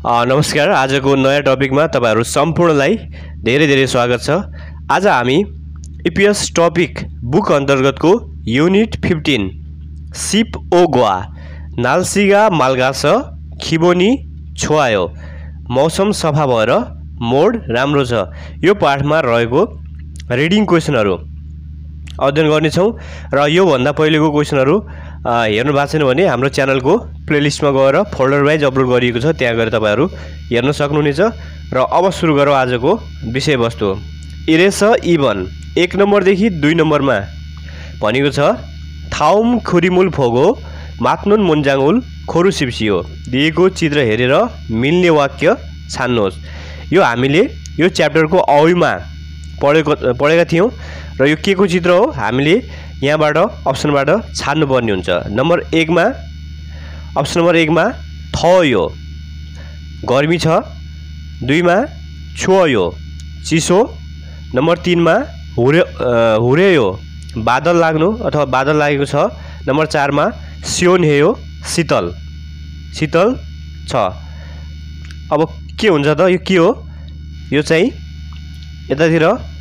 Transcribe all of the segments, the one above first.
नमस्कार। आजको नयाँ टपिकमा तपाईहरु सम्पूर्णलाई धेरै धेरै स्वागत छ। आज हामी EPS टपिक बुक अन्तर्गतको युनिट 15 सिप ओ गोवा नाल्सिगा मालगास खिबोनी छोआयो मौसम सफा भएर मोड राम्रो छ यो पाठमा रहेको रिडिङ क्वेशनहरु अध्ययन गर्ने छौं र यो भन्दा पहिलेको क्वेशनहरु हेर्नु भएको छैन भने हाम्रो च्यानलको प्लेलिस्टमा गएर फोल्डर वाइज अपलोड गरिएको छ, त्यहाँ गएर तपाईहरु हेर्न सक्नुहुनेछ। र अब सुरु गरौँ आजको विषयवस्तु। इरेस इवन 1 नम्बरदेखि 2 नम्बरमा भनेको छ थाउम खुरिमुल फोगो मात्नुन मुन्जाङुल खोरु सिप्सियो। दिएको चित्र हेरेर मिल्ने वाक्य छान्नुहोस्। यो हामीले यो च्याप्टरको अवधिमा पढेका थियौं र यो के को चित्र हो हामीले यहाँबाट अप्सनबाट छान्नु पर्ने हुन्छ। नम्बर 1 मा अप्सन नम्बर 1 मा थयो गर्मी छ, 2 मा छोयो चिसो, नम्बर 3 मा हुरेयो बादल लाग्नु अथवा बादल लागेको छ, नम्बर 4 मा सियोन हेयो शीतल शीतल छ। अब के हुन्छ त यो के हो? यो चाहिँ यतातिर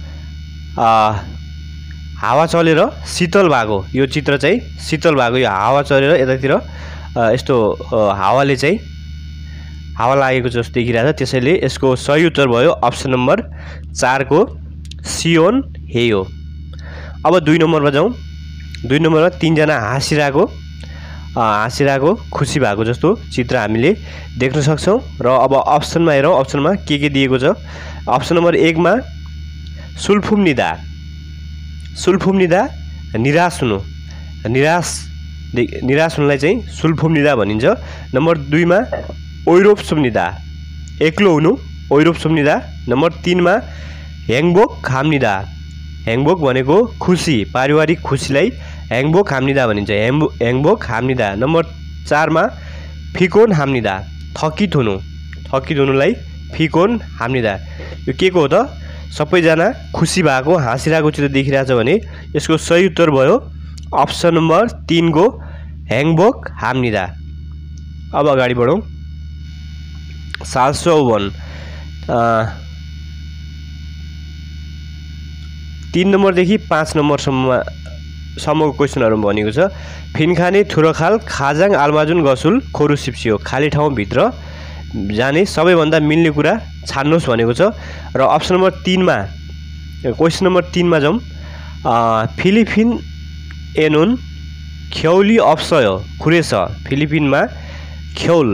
हावा चलेर शीतल भएको यो चित्र चाहिँ शीतल भएको यो हावा चलेर यतातिर यस्तो हावाले चाहिँ हावा लागेको जस्तो देखिरहेछ, त्यसैले यसको सही उत्तर भयो अप्सन नम्बर 4 को सियोन हेयो। अब 2 नम्बरमा जाउँ। 2 नम्बरमा 3 जना हाँसिरहेको खुसी भएको जस्तो चित्र हामीले देख्न सक्छौं। र अब अप्सनमा हेरौँ अप्सनमा के दिएको छ। अप्सन नम्बर 1 मा सुल्फुम्निदा निराश हुनु निराश हुनुलाई चाहिँ सुल्फुम्निदा भनिन्छ। नम्बर 2 मा ओइरोप सुम्निदा एक्लो हुनु ओइरोप सुम्निदा। नम्बर 3 मा ह्याङबोक हाम्निदा ह्याङबोक भनेको खुसी पारिवारिक खुसीलाई ह्याङबोक हाम्निदा भनिन्छ ह्याङबोक हाम्निदा। नम्बर 4 मा फिकोन हाम्निदा थकित हुनुलाई फिकोन हाम्निदा। यो के को हो त? सबैजना खुसी भएको हाँसिरहेको चित्र देखिरहेछ भने यसको सही उत्तर भयो अप्सन नम्बर 3 को ह्याङबोक हाम्निदा। अब अगाडि बढौं। साल्सोवन 3 नम्बरदेखि 5 नम्बरसम्मको क्वेशनहरु भनेको छ फिनखाने थुरखाल खाजाङ आलमाजुन गसुल खोरु सिप्सियो खाली ठाउँभित्र जाने सबैभन्दा मिल्ने कुरा छान्नुहोस् भनेको छ। र अप्सन नम्बर 3 मा क्वेशन नम्बर 3 मा जाउँ। फिलिपिन एनुन ख्यौली अप्सयो खुरेछ फिलिपिनमा ख्यौल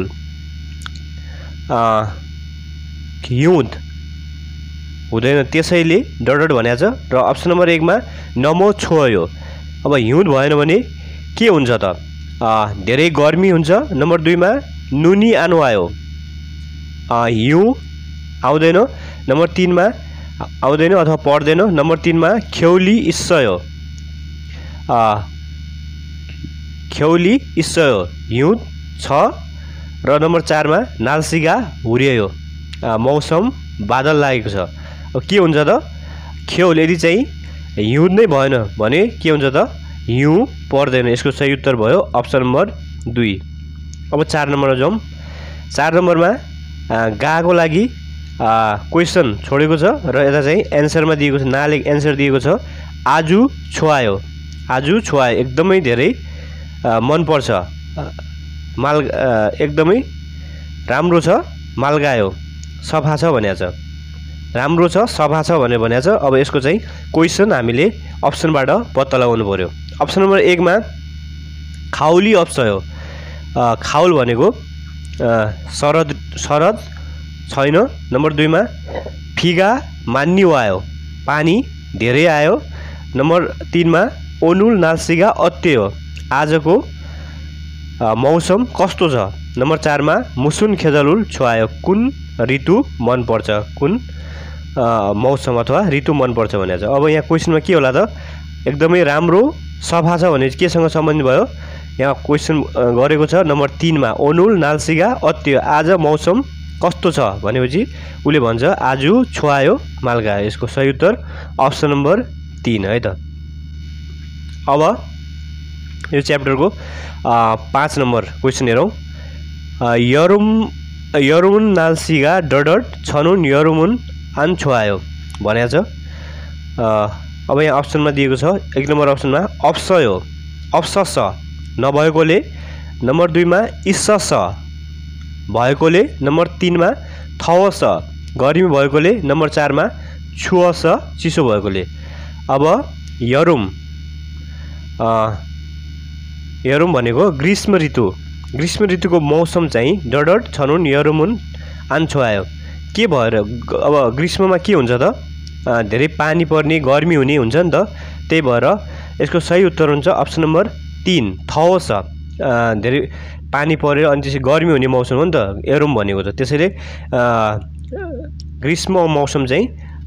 हिउँद हुँदैन त्यसैले डट भनेको छ। र अप्सन नम्बर 1 मा नमो छोयो। अब हिउँद भएन भने के हुन्छ त? धेरै गर्मी हुन्छ। नम्बर 2 मा नुनी आनु आयो हिउँ आउँदैन। नम्बर 3 मा आउँदैन अथवा पर्दैन। नम्बर 3 मा ख्यौली इस्सयो हिउँद छ। र नम्बर 4 मा नाल्सिगा हुर्यायो मौसम बादल लागेको छ। अब के हुन्छ त? ख्यौल यदि चाहिँ हिउँद नै भएन भने के हुन्छ त? हिउँ पर्दैन। यसको सही उत्तर भयो अप्सन नम्बर 2। अब 4 नम्बरमा जाउँ। 4 नम्बरमा गाको लागि क्वेशन छोडेको छ र यता चाहिँ एन्सरमा दिएको छ नाले एन्सर दिएको छ आजु छोआयो एकदमै धेरै मन पर्छ एकदमै राम्रो छ मालगायो सफा छ भनेको छ राम्रो छ सफा छ भनेको छ। अब यसको चाहिँ क्वेशन हामीले अप्सनबाट पत्ता लगाउनु पर्यो। अप्सन नम्बर 1 मा खाउली अप्सयो खाउल भनेको शरद छैन। नम्बर 2 मा फिगा मान्नी आयो पानी धेरै आयो। नम्बर 3 मा ओनुल नाल्सिगा अत्यो आजको मौसम कस्तो छ। नम्बर 4 मा मुसुन खेजलुल छोआयो कुन ऋतु मन पर्छ कुन मौसम अथवा ऋतु मन पर्छ भनेको छ। अब यहाँ क्वेशनमा के होला त? एकदमै राम्रो सफा छ भने केसँग सम्बन्धित भयो? यहाँ क्वेशन गरेको छ नम्बर 3 मा ओनुल नाल्सिगा अत्यो आज मौसम कस्तो छ भनेपछि उले भन्छ आजु छोआयो मालगायो। यसको सही उत्तर अप्सन नम्बर 3 है त। अब यो च्याप्टरको 5 नम्बर क्वेशन हेरौँ। यरुमुन नालसिगा डडट छनुन यरुमुन आन छोआयो भनेको छ। अब यहाँ अप्सनमा दिएको छ 1 नम्बर अप्सनमा अप्सयो अप्सस नभएकोले, नम्बर 2 मा इस्सस भएकोले, नम्बर 3 मा थवस गर्मी भएकोले, नम्बर 4 मा छुअस चिसो भएकोले। अब यरुम यरुम भनेको ग्रीष्म ऋतुको मौसम चाहिँ डडट छनुन यरुमुन आन छोआयो के भएर। अब ग्रीष्ममा के हुन्छ त धेरै पानी पर्ने गर्मी हुने हुन्छ नि त, त्यही भएर यसको सही उत्तर हुन्छ अप्सन नम्बर 3 थवस। धेरै पानी परेर अनि त्यसै गर्मी हुने मौसम हो नि त यरुम भनेको त, त्यसैले ग्रीष्म मौसम चाहिँ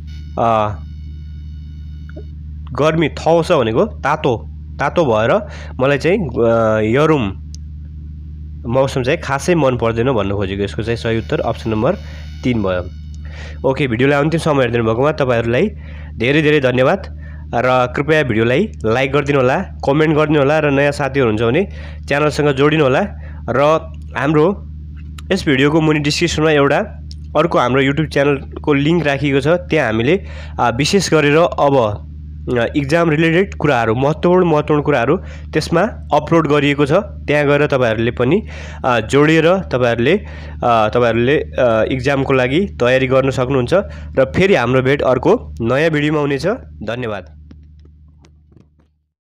गर्मी थवस भनेको तातो भएर मलाई चाहिँ यरुम मौसम चाहिँ खासै मन पर्दैन भन्नु खोजेको। यसको चाहिँ सही उत्तर अप्सन नम्बर 3 भयो। ओके, भिडियोलाई अन्तिम समय हेरिदिनु भएकोमा तपाईहरुलाई धेरै धेरै धन्यवाद र कृपया भिडियोलाई लाइक गरिदिनु होला, कमेन्ट गरिदिनु होला र नयाँ साथीहरु हुनुहुन्छ भने च्यानलसँग जोडिनु होला। र हाम्रो यस भिडियोको मुनि डिस्क्रिप्सनमा एउटा अर्को हाम्रो युट्युब च्यानलको लिंक राखिएको छ, त्यहाँ हामीले विशेष गरेर अब एक्जाम रिलेटेड कुराहरु महत्त्वपूर्ण कुराहरु त्यसमा अपलोड गरिएको छ। त्यहाँ गएर तपाईहरुले पनि जोडेर तपाईहरुले एक्जामको लागि तयारी गर्न सक्नुहुन्छ। र फेरि हाम्रो भेट अर्को नयाँ भिडियोमा हुनेछ। धन्यवाद।